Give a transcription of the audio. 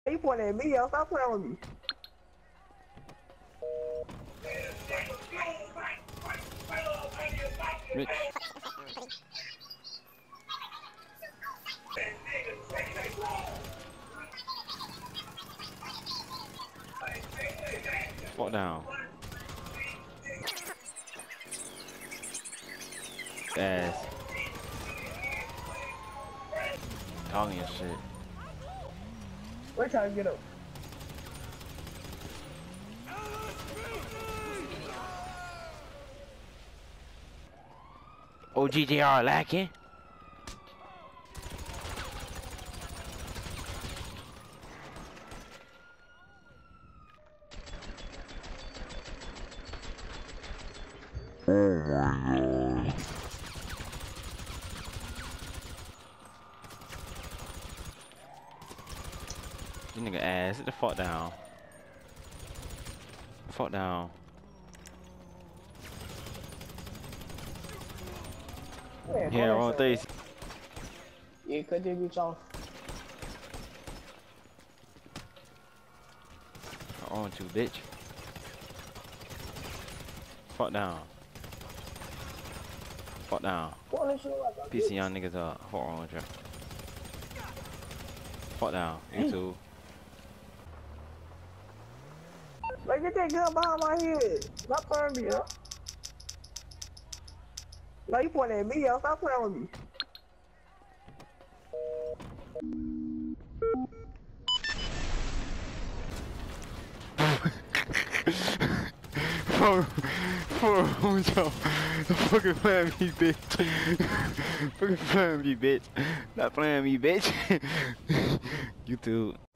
You pointing at me, yo. Stop playing with me. Rich. Fall down. Ass. Talking your shit. We're trying to get up. OGJR lacking. Oh my god. You nigga ass, sit the fuck down. Fuck down. Man, Yeah, wrong face. Yeah, cut that bitch off. I want you, bitch. Fuck down. Fuck down. Pull that shit like a PC young niggas up. Fuck wrong with you. Fuck down. YouTube. Like, get that gun behind my head. Stop playing with me, yo. Like, you pointing at me, yo. Stop playing with me. Fucking playing me, bitch. Fucking playing me, bitch. Not playing me, bitch. YouTube.